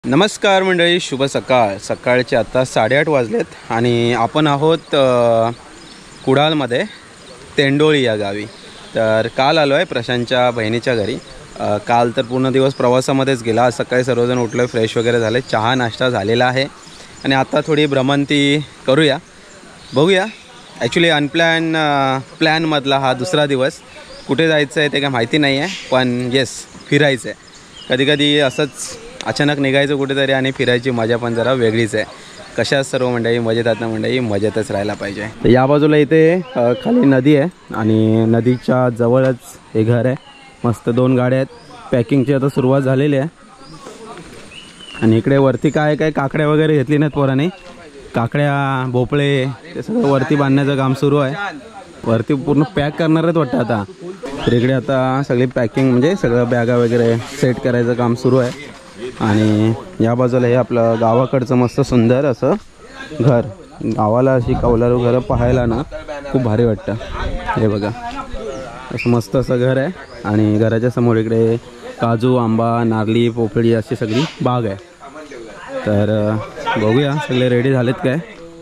नमस्कार मंडळी, शुभ सकाळ. सकाळचे आता 8:30 वाजलेत आणि आपण आहोत कुडाळमध्ये तेंडोळी या गावी. तर काल आलो आहे प्रशांतच्या बहिणीच्या घरी. काल तर पूर्ण दिवस प्रवासामध्येच गेला. आज सकाळी सर्वजण उठलो, फ्रेश वगैरे झाले, चहा नाश्ता झालेला आहे आणि आता थोडी भ्रमंती करूया, बघूया. ॲक्च्युली प्लॅनमधला हा दुसरा दिवस. कुठे जायचं आहे ते काय माहिती नाही आहे, पण येस फिरायचं आहे. कधीकधी असंच अचानक निघायचं कुठेतरी आणि फिरायची मजा पण जरा वेगळीच आहे. कशा सर्व मंडळी मजेत आहेत ना मंडळी, मजेतच राहायला पाहिजे. तर या बाजूला इथे खाली नदी आहे आणि नदीच्या जवळच हे घर आहे. मस्त 2 गाड्या आहेत. पॅकिंगची आता सुरुवात झालेली आहे आणि इकडे वरती काय काकड्या वगैरे घेतली नाहीत पोरांनी. काकड्या, भोपळे ते सगळं वरती बांधण्याचं काम सुरू आहे. वरती पूर्ण पॅक करणार आहेत वाटतं आता. तर इकडे आता सगळी पॅकिंग म्हणजे सगळं बॅगा वगैरे सेट करायचं काम सुरू आहे. आणि या बाजूला हे आपलं गावाकडचं मस्त सुंदर असं घर. गावाला अशी कौलारू घरं पाहायला ना खूप भारी वाटतं. हे बघा असं मस्त असं घर आहे आणि घराच्या समोर इकडे काजू, आंबा, नारळी, पोपळी अशी सगळी बाग आहे. तर बघूया सगळे रेडी झालेत काय.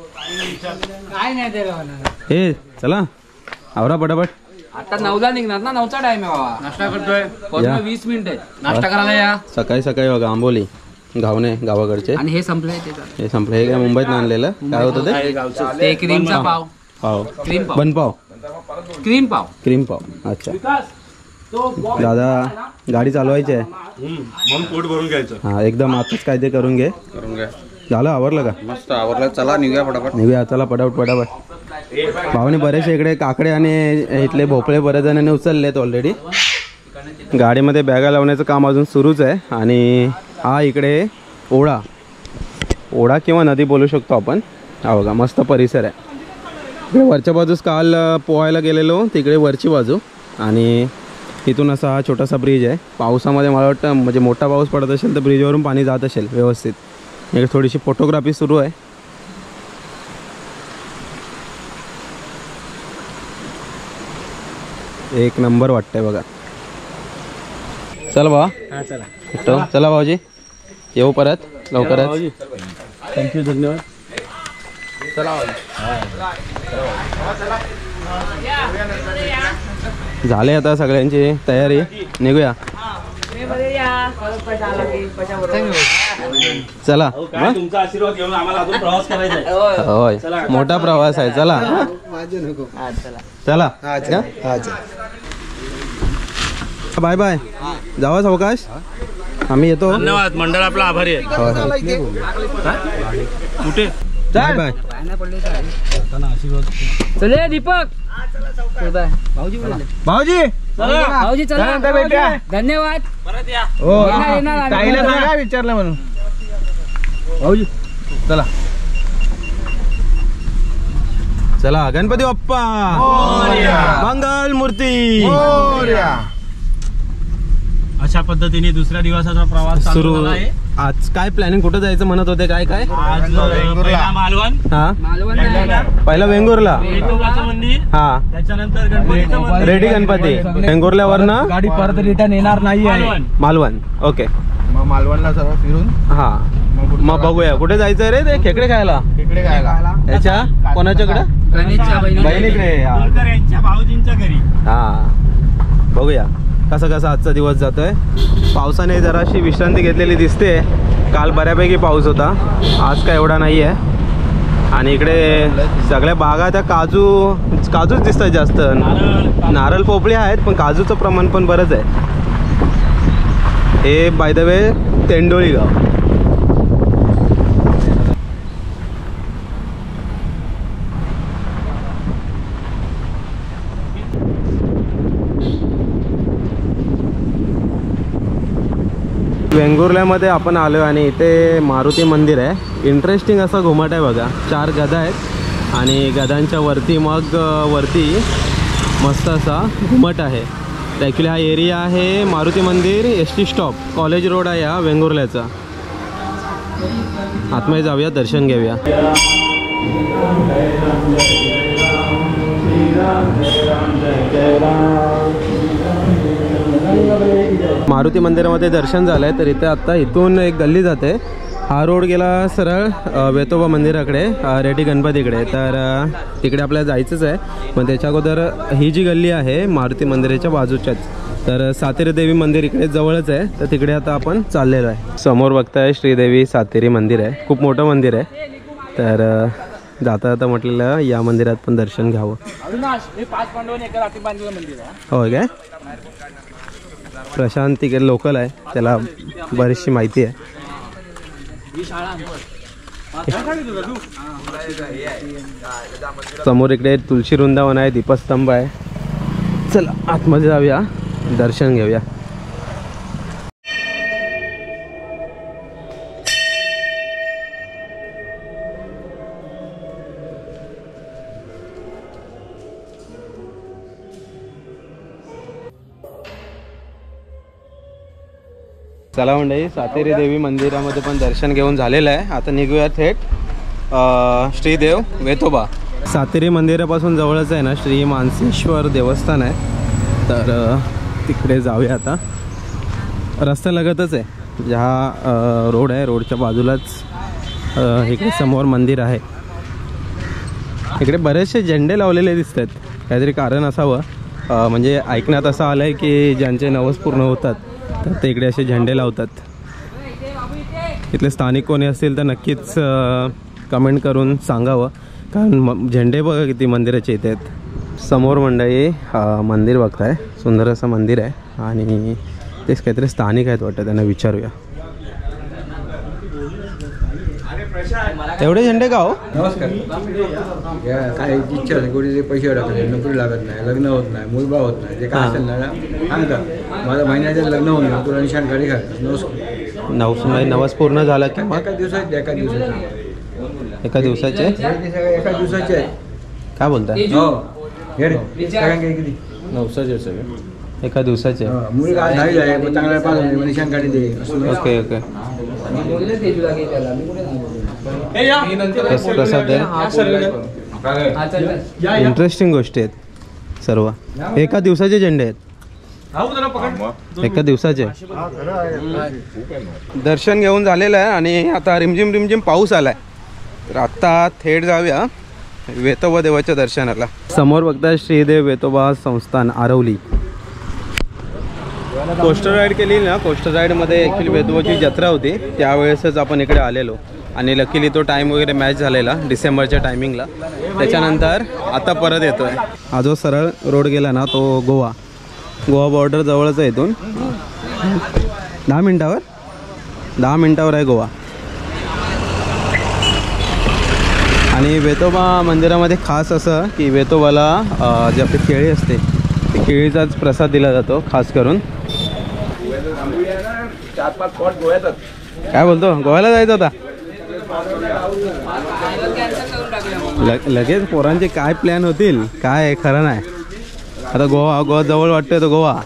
हे चला आवरा पटापट. आता 9ला निघणार ना, 9चा टाइम आहे बाबा. नाश्ता करतोय, 20 मिनिट नाश्ता करायला या. सकाळी बघा आंबोली घावणे गावाकडचे. आणि हे संपलंय, हे संपलं. हे काय मुंबईत आणलेलं काय होतं ते क्रीमचा पाव. क्रीम पाव, बनपाव, क्रीम पाव. अच्छा दादा, गाडी चालवायची आहे म्हणून पोट भरून घ्यायचं. हां एकदम आताच काय ते करून घे. झालं, आवरलं का? मस्त आवरलं. चला निघूया फटाफट. निघूया चला पटापट. भावाने बरेचसे इकडे काकडे आणि इथले भोपळे बऱ्याच जणांनी उचललेत ऑलरेडी. गाडीमध्ये बॅगा लावण्याचं काम अजून सुरूच आहे. आणि हा इकडे ओढा किंवा नदी बोलू शकतो आपण. हा बघा मस्त परिसर आहे. इकडे वरच्या बाजूस काल पोहायला गेलेलो, तिकडे वरची बाजू. आणि इथून असा हा छोटासा ब्रिज आहे. पावसामध्ये मला वाटतं म्हणजे मोठा पाऊस पडत असेल तर ब्रिजवरून पाणी जात असेल व्यवस्थित. इकडे थोडीशी फोटोग्राफी सुरू आहे. एक नंबर वाटतंय बघा. चल बा, चला भाऊजी, येऊ परत लवकरच. थँक्यू, धन्यवाद. झाले आता सगळ्यांची तयारी, निघूया चला. तुमचा आशीर्वाद घेऊन आम्हाला अजून प्रवास करायचा आहे. होय, मोठा प्रवास आहे. चला चला. बाय बाय, जावा सावकाश, आम्ही येतो. धन्यवाद, मंडळ आपला आभारी आहे. कुठे बाय बाय. चले दीपक. भाऊजी चला, धन्यवाद. विचारलं म्हणून भाऊजी चला. चला, गणपती बाप्पा मंगल मूर्ती. अशा पद्धतीने दुसऱ्या दिवसाचा प्रवास सुरू. आज काय प्लॅनिंग, कुठं जायचं म्हणत होते? काय आज मालवण. हा, पहिला वेंगुर्ला. मंदिर. हा, त्याच्यानंतर रेडी गणपती. वेंगुर्ल्यावर ना गाडी परत रिटर्न येणार नाही आहे. मालवण. ओके, मग मालवणला सर्व फिरून हा मग बघूया कुठे जायचं रे. ते खेकडे खायला. तिकडे खायला याच्या कोणाच्याकडे? गणेशच्या बहिणीकडे. यांच्या भाऊजींच्या घरी. हा, बघूया कसं आजचा दिवस जातोय. पावसाने जराशी विश्रांती घेतलेली दिसते. काल बऱ्यापैकी पाऊस होता, आज काय एवढा नाही आहे. आणि इकडे सगळ्या बागा त्या काजूच दिसतात जास्त. नारळ पोपळी आहेत पण काजूचं प्रमाण पण बरंच आहे. हे बाय द वे तेंडोळी गाव. वेंगुर्ल्यामध्ये आपण आलो आणि इथे मारुती मंदिर आहे. इंटरेस्टिंग असं घुमट आहे बघा. 4 गदा आहेत आणि गदांच्या वरती मस्त असा घुमट आहे. ॲक्च्युली हा एरिया आहे मारुती मंदिर, ST स्टॉप, कॉलेज रोड आहे हा वेंगुर्ल्याचा. आतमध्ये जाऊया, दर्शन घेऊया. मारुती मंदिरामध्ये दर्शन झालं आहे, तर इथे आत्ता इथून एक गल्ली जाते. हा रोड गेला सरळ वेतोबा मंदिराकडे, रेड्डी गणपतीकडे. तर तिकडे आपल्याला जायचंच आहे. पण त्याच्या अगोदर ही जी गल्ली आहे मारुती मंदिराच्या बाजूच्याच, तर सातेरी देवी मंदिर इकडे जवळच आहे. तर तिकडे आता आपण चाललेलो आहे. समोर बघताय श्रीदेवी सातेरी मंदिर आहे, खूप मोठं मंदिर आहे. तर जाता जाता म्हटलेलं या मंदिरात पण दर्शन घ्यावं. होय काय? प्रशांत तिकडे लोकल आहे, त्याला बरीचशी माहिती आहे. समोर इकडे तुळशी वृंदावन आहे, दीपस्तंभ आहे. चला आतमध्ये जाऊया, दर्शन घेऊया. चला मंडळी, सातेरी देवी मंदिरामध्ये पण दर्शन घेऊन झालेलं आहे. आता निघूया थेट श्रीदेव वेतोबा. सातेरी मंदिरापासून जवळच आहे ना श्री मानसेश्वर देवस्थान आहे, तर तिकडे जाऊया. आता रस्ता लगतच आहे, हा रोड आहे, रोडच्या बाजूलाच इकडे समोर मंदिर आहे. इकडे बरेचसे झेंडे लावलेले दिसत आहेत, काहीतरी कारण असावं. म्हणजे ऐकण्यात असं आलं आहे की ज्यांचे नवस पूर्ण होतात तर ते इकडे असे झेंडे लावतात. इथले स्थानिक कोणी असतील तर नक्कीच कमेंट करून सांगावं, कारण झेंडे बघा किती मंदिराचे इथे आहेत. समोर मंडळी मंदिर बघताय, सुंदर असं मंदिर आहे आणि तेच काहीतरी स्थानिक आहेत वाटतं, त्यांना विचारूया. एवढे झेंडे का हो? नमस्कार. काय इच्छा नाही, कोणी पैसे टाकले, नोकरी लागत नाही, लग्न होत नाही, मुलगा होत नाही, जे काय असेल ना सांगतात. माझं महिन्याचं लग्न होऊन गेलं, तुला निशाण गाडी घाल. नमस्कार. नवस पूर्ण झाला की एका दिवसाचे एका दिवसाचे एका दिवसाचे आहेत. काय बोलताय? हो हे रे किती नवसाचे सगळे एका दिवसाचे. मुलगा आज 10वी आहे, पण चांगला पास होईल, निशाण गाडी दे. Okay okay. प्रसाद आहे, इंटरेस्टिंग गोष्टी आहेत सर्व. एका दिवसाचे झेंडे आहेत, एका दिवसाचे. दर्शन घेऊन झालेलं आहे आणि आता रिमझिम रिमझिम पाऊस आलाय, तर आत्ता थेट जाऊया वेतोबा देवाच्या दर्शनाला. समोर बघता श्रीदेव वेतोबा संस्थान आरवली. कोस्टर राईड केली ना, कोस्टर राईडमध्ये ॲक्च्युली वेतोबाची जत्रा होती, त्यावेळेसच आपण इकडे आलेलो आणि लकीली तो टाईम वगैरे मॅच झालेला डिसेंबरच्या टायमिंगला. त्याच्यानंतर आता परत येतो आहे. हा जो सरळ रोड गेला ना तो गोवा बॉर्डर जवळच आहे. इथून 10 मिनटावर आहे गोवा. आणि वेतोबा मंदिरामध्ये खास असं की वेतोबाला जे आपली केळी असते ती केळीचाच प्रसाद दिला जातो खास करून. 4-5 स्पॉट गोव्यातच. काय बोलतो, गोव्याला जायचं होता? लगेच पोरांचे काय प्लॅन होतील काय खरं नाही. आता गोवा जवळ वाटतोय तो गोवा.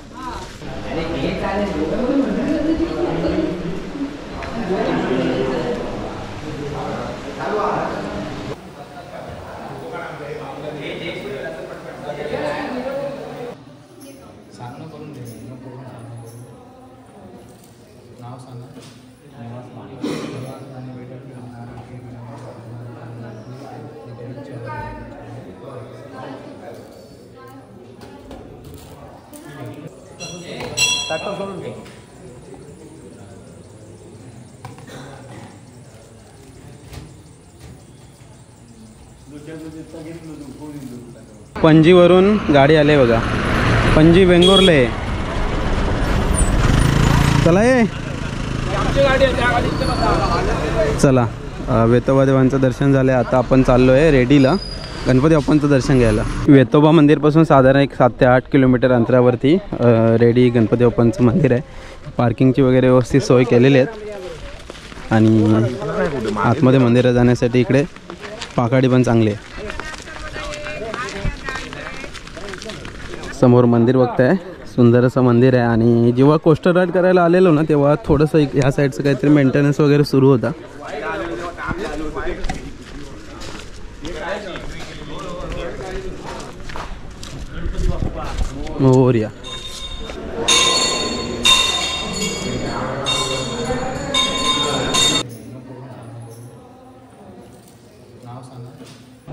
पणजीवरून गाडी आले बघा, पणजी वेंगुर्ले. चला ये चला. वेतोबा देवांचं दर्शन झालं. आता आपण चाललो आहे रेडीला गणपती बाप्पांचं दर्शन घ्यायला. वेतोबा मंदिरपासून साधारण एक 7 ते 8 किलोमीटर अंतरावरती रेडी गणपती बाप्पांचं मंदिर आहे. पार्किंगची वगैरे व्यवस्थित सोय केलेली आहेत आणि आतमध्ये मंदिरात जाण्यासाठी इकडे पाकाडी पण चांगली आहे. समोर मंदिर बघताय, सुंदर असं मंदिर आहे. आणि जेव्हा कोस्टर राईड करायला आलेलो ना तेव्हा थोडंसं ह्या साईडचं काहीतरी मेंटेनन्स वगैरे सुरू होता. मोरया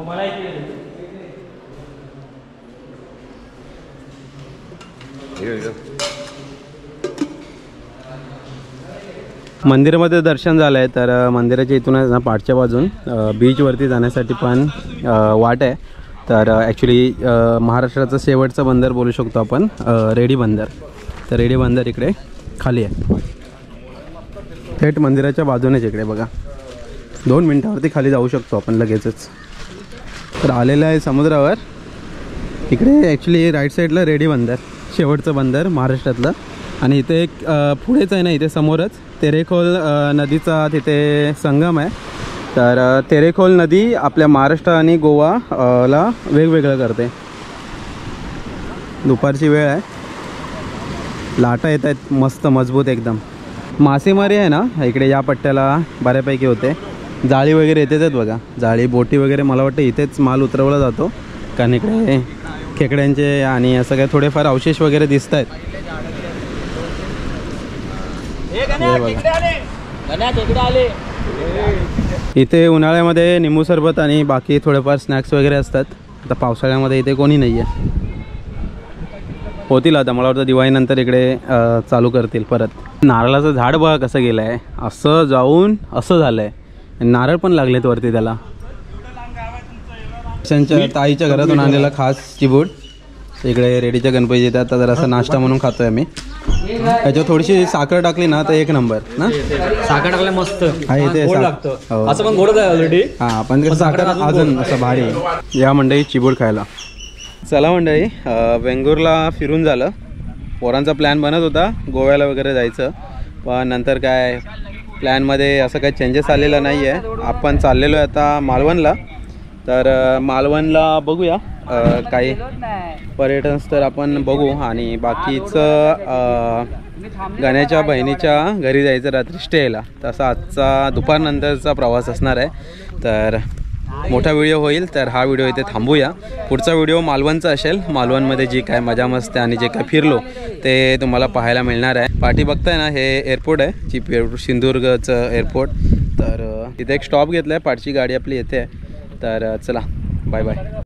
मंदिरामध्ये दर्शन झालं आहे, तर मंदिराच्या इथूनच ना पाठच्या बाजून बीचवरती जाण्यासाठी पण वाट आहे. तर ॲक्च्युली महाराष्ट्राचं शेवटचं बंदर बोलू शकतो आपण, रेडी बंदर. तर रेडी बंदर इकडे खाली आहे, थेट मंदिराच्या बाजूनेच इकडे बघा. 2 मिनटावरती खाली जाऊ शकतो आपण लगेचच. तर आलेलं आहे समुद्रावर. इकडे ॲक्च्युली राईट साईडला रेडी बंदर, शेवटचं बंदर महाराष्ट्रातलं. आणि इथे एक पुढेच आहे ना, इथे समोरच तेरेखोल नदीचा तिथे संगम आहे. तर तेरेखोल नदी आपल्या महाराष्ट्र आणि गोवा ला वेगवेगळं करते. दुपारची वेळ आहे, लाटा येत आहेत मस्त मजबूत एकदम. मासेमारी आहे ना इकडे या पट्ट्याला बऱ्यापैकी होते. जाळी वगैरे येतेच आहेत बघा, जाळी बोटी वगैरे. मला वाटतं इथेच माल उतरवला जातो, कारण इकडे खेकड्यांचे आणि असं काय थोडेफार अवशेष वगैरे दिसत आहेत. इथे उन्हाळ्यामध्ये निंबू सरबत आणि बाकी थोडेफार स्नॅक्स वगैरे असतात. आता पावसाळ्यामध्ये इथे कोणी नाही आहे. होतील आता, मला वाटतं दिवाळीनंतर इकडे चालू करतील परत. नारळाचं झाड बघा कसं गेलं आहे, असं जाऊन असं झालं आहे. नारळ पण लागलेत वरती त्याला. त्यांच्या ताईच्या घरातून आणलेला खास चिबूड इकडे रेडीच्या गणपती येतात. आता जरा असा नाश्ता म्हणून खातोय आम्ही. त्याच्यावर थोडीशी साखर टाकली ना तर एक नंबर ना. साखर टाकल्या मस्त आहे ते असं पण गोड आहे ऑलरेडी. हां, पण कसं साखर अजून असं भारी. या मंडळी चिबूड खायला चला. मंडळी वेंगुर्ला फिरून झालं. पोरांचा प्लॅन बनत होता गोव्याला वगैरे जायचं, पण नंतर काय प्लॅनमध्ये असं काही चेंजेस आलेला नाही आहे. आपण चाललेलो आहे आता मालवणला. तर मालवणला बघूया काही पर्यटन स्थळ आपण बघू. आणि बाकीचं गण्याच्या बहिणीच्या घरी जायचं रात्री स्टेला. तसा आजचा दुपारनंतरचा प्रवास असणार आहे. तर मोठा व्हिडिओ होईल, तर हा व्हिडिओ इथे थांबूया. पुढचा व्हिडिओ मालवणचा असेल. मालवणमध्ये जी काय मजा मस्ती आणि जे काय फिरलो ते तुम्हाला पाहायला मिळणार आहे. पाठी बघताय ना, हे एअरपोर्ट आहे, चिप एअरपोर्ट, सिंधुदुर्गचं एअरपोर्ट. तर इथे एक स्टॉप घेतला आहे, पाठची गाडी आपली येते. तर चला, बाय बाय.